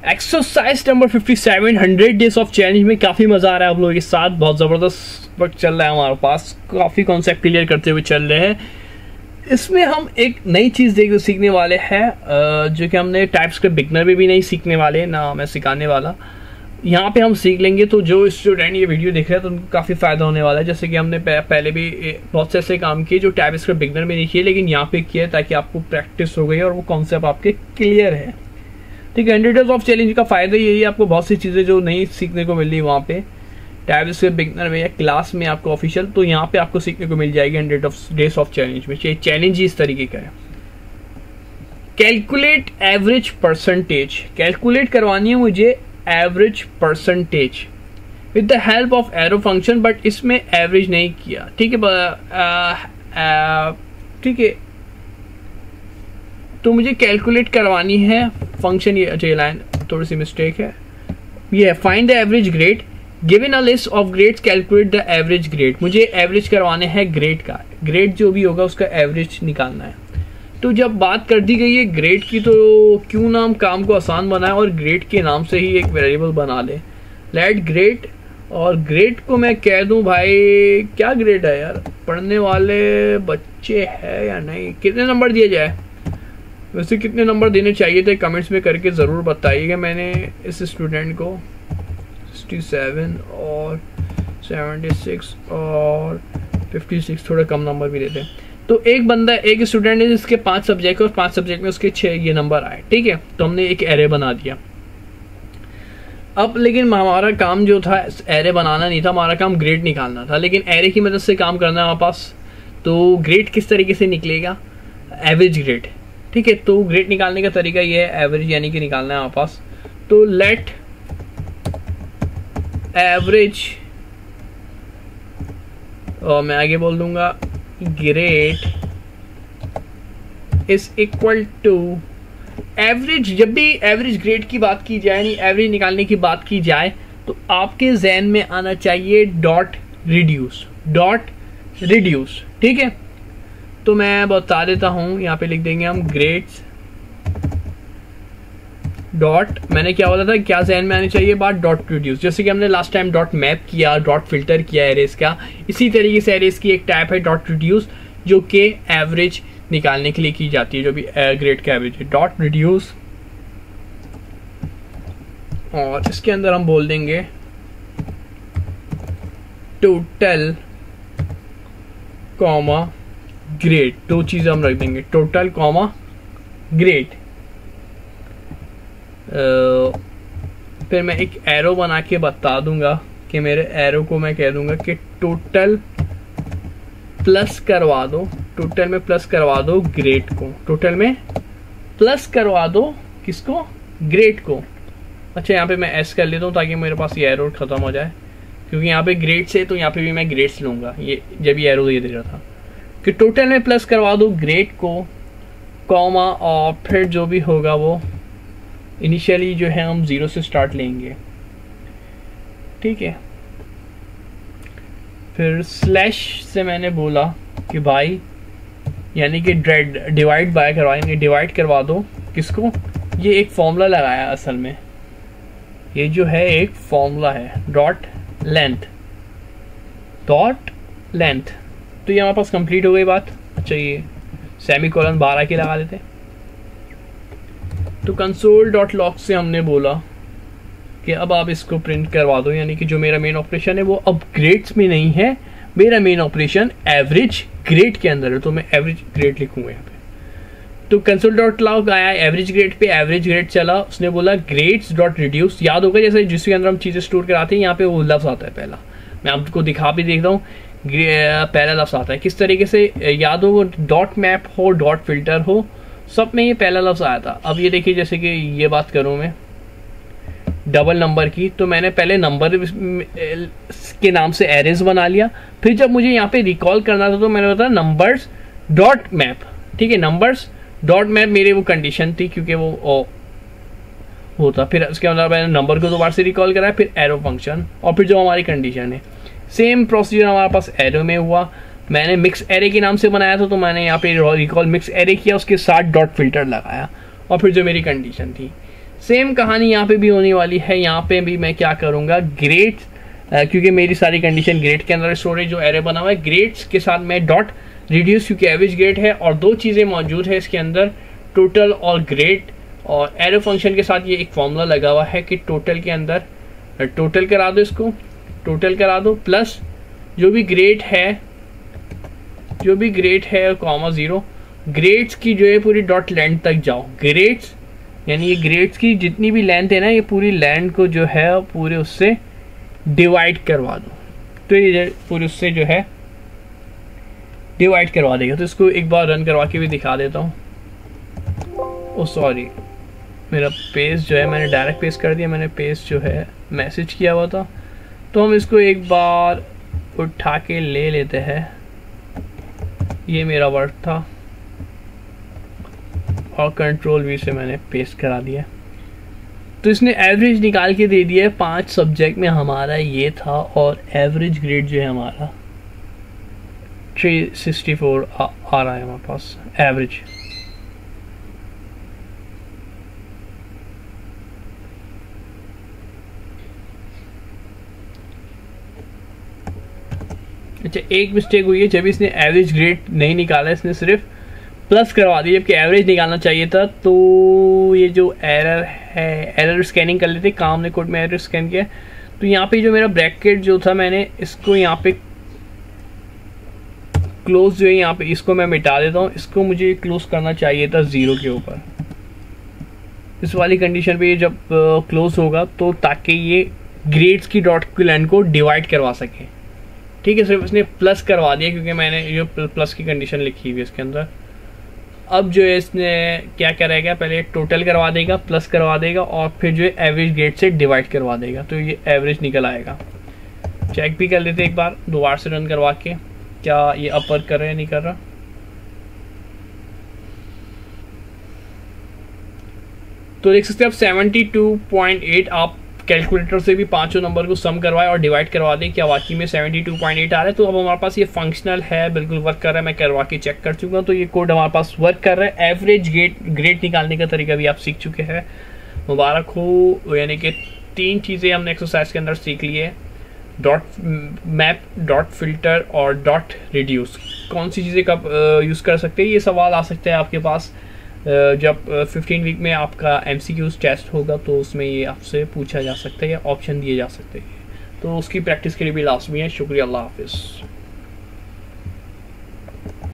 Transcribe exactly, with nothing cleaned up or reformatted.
Exercise number fifty seven, hundred days of challenge में काफ़ी मज़ा आ रहा है आप लोगों के साथ। बहुत ज़बरदस्त वक्त चल रहा है हमारे पास, काफ़ी कॉन्सेप्ट क्लियर करते हुए चल रहे हैं। इसमें हम एक नई चीज़ देख सीखने वाले हैं जो कि हमने टाइपस्क्रिप्ट बिगनर में भी नहीं सीखने वाले, ना मैं सिखाने वाला। यहाँ पे हम सीख लेंगे तो जो स्टूडेंट ये वीडियो देख रहे हैं तो उनको काफ़ी फ़ायदा होने वाला है। जैसे कि हमने पहले भी बहुत से ऐसे काम किए जो टाइपस्क्रिप्ट बिगनर में नहीं किए, लेकिन यहाँ पे किए ताकि आपको प्रैक्टिस हो गई और वो कॉन्सेप्ट आपके क्लियर है। ठीक है, हंड्रेड डेज ऑफ चैलेंज का फ़ायदा यही है, आपको बहुत सी चीज़ें जो नहीं सीखने को मिल रही वहाँ पे टाइपस्क्रिप्ट बिगनर में या क्लास में आपको ऑफिशियल, तो यहाँ पे आपको सीखने को मिल जाएगी hundred of days of challenge में। चैलेंज ही इस तरीके का है। कैलकुलेट एवरेज परसेंटेज, कैलकुलेट करवानी है मुझे average percentage with the help of arrow function, but इसमें एवरेज नहीं किया। ठीक है, ठीक है, तो मुझे कैलकुलेट करवानी है फंक्शन, ये अच्छी लाइन थोड़ी सी मिस्टेक है, ये है find the average grade given a list of grades calculate the average grade. मुझे एवरेज करवाने हैं ग्रेड का, ग्रेड जो भी होगा उसका एवरेज निकालना है। तो जब बात कर दी गई है ग्रेड की, तो क्यों ना हम काम को आसान बनाए और ग्रेड के नाम से ही एक वेरिएबल बना ले, लेट ग्रेड। और ग्रेड को मैं कह दूं भाई, क्या ग्रेड है यार, पढ़ने वाले बच्चे हैं या नहीं, कितने नंबर दिए जाए, वैसे कितने नंबर देने चाहिए थे कमेंट्स में करके ज़रूर बताइएगा। मैंने इस स्टूडेंट को सिक्सटी सेवन और सेवेंटी सिक्स और फिफ्टी सिक्स थोड़े कम नंबर भी देते हैं। तो एक बंदा, एक स्टूडेंट है जिसके पांच सब्जेक्ट और पांच सब्जेक्ट में उसके छः ये नंबर आए। ठीक है, तो हमने एक एरे बना दिया। अब लेकिन हमारा काम जो था एरे बनाना नहीं था, हमारा काम ग्रेड निकालना था, लेकिन एरे की मदद से काम करना है हमारे पास। तो ग्रेड किस तरीके से निकलेगा, एवरेज ग्रेड। ठीक है, तो ग्रेड निकालने का तरीका ये है, एवरेज यानी कि निकालना है हमारे पास। तो लेट एवरेज, और मैं आगे बोल दूंगा grade is equal to average. जब भी एवरेज ग्रेड की बात की जाए, नहीं एवरेज निकालने की बात की जाए, तो आपके जहन में आना चाहिए डॉट रिड्यूस, डॉट रिड्यूस। ठीक है, तो मैं बता देता हूं, यहाँ पे लिख देंगे हम ग्रेड्स डॉट, मैंने क्या बोला था, क्या जहन में आनी चाहिए बात, डॉट रिड्यूस। जैसे कि हमने लास्ट टाइम डॉट मैप किया, डॉट फिल्टर किया एरेस का, इसी तरीके से एरेस की एक टाइप है डॉट रिड्यूस, जो कि एवरेज निकालने के लिए की जाती है, जो भी ग्रेड का एवरेज है, डॉट रिड्यूस। और इसके अंदर हम बोल देंगे टोटल कॉमा ग्रेड, दो चीजें हम रख देंगे, टोटल कॉमा ग्रेड। Uh, फिर मैं एक एरो बना के बता दूंगा कि मेरे एरो को मैं कह दूंगा कि टोटल प्लस करवा दो, टोटल में प्लस करवा दो ग्रेड को, टोटल में प्लस करवा दो किसको, ग्रेड को। अच्छा, यहाँ पे मैं एस कर लेता हूँ ताकि मेरे पास ये एरो खत्म हो जाए, क्योंकि यहाँ पे ग्रेड से, तो यहाँ पे भी मैं ग्रेड्स लूंगा, ये जब ये एरो ये दे रहा था कि टोटल में प्लस करवा दो ग्रेड को, कॉमा, और फिर जो भी होगा वो इनिशियली जो है हम जीरो से स्टार्ट लेंगे। ठीक है, फिर स्लैश से मैंने बोला कि भाई यानी कि डिवाइड बाय करवा, यानी डिवाइड करवा दो किसको, ये एक फॉर्मूला लगाया असल में, ये जो है एक फॉर्मूला है, डॉट लेंथ, डॉट लेंथ। तो ये हमारे पास कंप्लीट हो गई बात। अच्छा, ये सेमी कोलन बारह के लगा देते। तो कंसोल डॉट लॉग से हमने बोला कि अब आप इसको प्रिंट करवा दो, यानी कि जो मेरा मेन ऑपरेशन है वो अब ग्रेड्स में नहीं है, मेरा मेन ऑपरेशन एवरेज ग्रेड के अंदर है, तो मैं एवरेज ग्रेड लिखूंगा यहाँ पे। तो कंसोल डॉट लॉग आया एवरेज ग्रेड पे, एवरेज ग्रेड चला, उसने बोला ग्रेड्स डॉट रिड्यूस। याद होगा जैसे जिसके अंदर हम चीज़ें स्टोर कराते हैं, यहाँ पे वो लफ्ज़ आता है पहला, मैं आपको दिखा भी देखता हूँ, पहला लफ्ज़ आता है किस तरीके से, याद हो वो डॉट मैप हो, डॉट फिल्टर हो, सब में ये पहला लफ्ज़ आया था। अब ये देखिए, जैसे कि ये बात करूं मैं डबल नंबर की, तो मैंने पहले नंबर के नाम से एरेज बना लिया, फिर जब मुझे यहाँ पे रिकॉल करना था तो मैंने बताया नंबर्स डॉट मैप। ठीक है, नंबर्स डॉट मैप मेरे वो कंडीशन थी, क्योंकि वो ओ, होता, फिर उसके अंदर मैंने नंबर को दोबारा से रिकॉल कराया, फिर एरो फंक्शन, और फिर जो हमारी कंडीशन है, सेम प्रोसीजर हमारे पास एरो में हुआ। मैंने मिक्स एरे के नाम से बनाया था, तो मैंने यहाँ पे रिकॉल मिक्स एरे किया, उसके साथ डॉट फिल्टर लगाया, और फिर जो मेरी कंडीशन थी सेम कहानी यहाँ पे भी होने वाली है। यहाँ पे भी मैं क्या करूँगा, ग्रेड, क्योंकि मेरी सारी कंडीशन ग्रेड के अंदर स्टोरेज जो एरे बना हुआ है, ग्रेड्स के साथ मैं डॉट रिड्यूस, क्योंकि एवरेज ग्रेड है और दो चीज़ें मौजूद है इसके अंदर, टोटल और ग्रेड। और एरो फंक्शन के साथ ये एक फॉर्मूला लगा हुआ है कि टोटल के अंदर टोटल करा दो, इसको टोटल करा दो, प्लस जो भी ग्रेड है, जो भी ग्रेड है कॉमा ज़ीरो, ग्रेड्स की जो है पूरी डॉट लेंथ तक जाओ। ग्रेड्स यानी ये ग्रेड्स की जितनी भी लेंथ है ना, ये पूरी लेंथ को जो है पूरे उससे डिवाइड करवा दो, तो ये पूरे उससे जो है डिवाइड करवा देगा। तो इसको एक बार रन करवा के भी दिखा देता हूँ। ओ सॉरी, मेरा पेज जो है मैंने डायरेक्ट पेस्ट कर दिया, मैंने पेज जो है मैसेज किया हुआ था। तो हम इसको एक बार उठा के ले लेते हैं, ये मेरा वर्ड था और कंट्रोल वी से मैंने पेस्ट करा दिया। तो इसने एवरेज निकाल के दे दिया है, पांच सब्जेक्ट में हमारा ये था और एवरेज ग्रेड जो है हमारा थ्री सिक्सटी फोर आ, आ रहा है हमारे पास एवरेज। अच्छा, एक मिस्टेक हुई है, जब इसने एवरेज ग्रेड नहीं निकाला, इसने सिर्फ प्लस करवा दिया, जबकि एवरेज निकालना चाहिए था। तो ये जो एरर है, एरर स्कैनिंग कर लेते, काम ने कोड में एरर स्कैन किया। तो यहाँ पे जो मेरा ब्रैकेट जो था, मैंने इसको यहाँ पे क्लोज जो है, यहाँ पे इसको मैं मिटा देता हूँ। इसको मुझे क्लोज करना चाहिए था ज़ीरो के ऊपर, इस वाली कंडीशन पे ये जब क्लोज होगा, तो ताकि ये ग्रेड्स की डॉट की लाइन को डिवाइड करवा सके। ठीक है, सिर्फ इसने प्लस करवा दिया क्योंकि मैंने जो प्लस की कंडीशन लिखी हुई है इसके अंदर। अब जो है इसने क्या करेगा, पहले टोटल करवा देगा, प्लस करवा देगा और फिर जो है एवरेज ग्रेड से डिवाइड करवा देगा, तो ये एवरेज निकल आएगा। चेक भी कर लेते एक बार दोबारा से रन करवा के, क्या ये अप वर्क कर रहा है नहीं कर रहा। तो देख सकते हैं आप सेवेंटी टू पॉइंट एट आप कैलकुलेटर से भी पांचों नंबर को सम करवाए और डिवाइड करवा दें, क्या वाकई में सेवेंटी टू पॉइंट एट आ रहा है। तो अब हमारे पास ये फंक्शनल है, बिल्कुल वर्क कर रहा है, मैं करवा के चेक कर चुका हूँ। तो ये कोड हमारे पास वर्क कर रहा है। एवरेज ग्रेड ग्रेड निकालने का तरीका भी आप सीख चुके हैं, मुबारक हो। यानी कि तीन चीज़ें हमने एक्सरसाइज के अंदर सीख ली है, डॉट मैप, डॉट फिल्टर और डॉट रिड्यूस। कौन सी चीज़ें कब यूज़ कर सकते हैं, ये सवाल आ सकते हैं आपके पास जब फिफ्टीन वीक में आपका एमसीक्यूज टेस्ट होगा, तो उसमें ये आपसे पूछा जा सकता है या ऑप्शन दिए जा सकते हैं। तो उसकी प्रैक्टिस के लिए भी लाजमी है। शुक्रिया, अल्लाह हाफिज़।